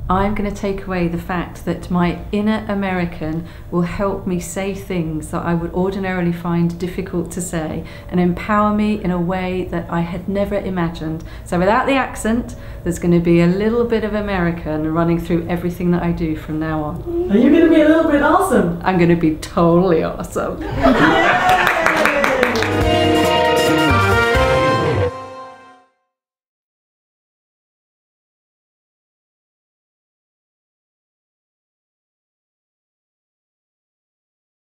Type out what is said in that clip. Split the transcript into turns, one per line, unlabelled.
I'm going to take away the fact that my inner American will help me say things that I would ordinarily find difficult to say and empower me in a way that I had never imagined. So without the accent, there's going to be a little bit of American running through everything that I do from now on.
Are you going to be a little bit awesome?
I'm going to be totally awesome.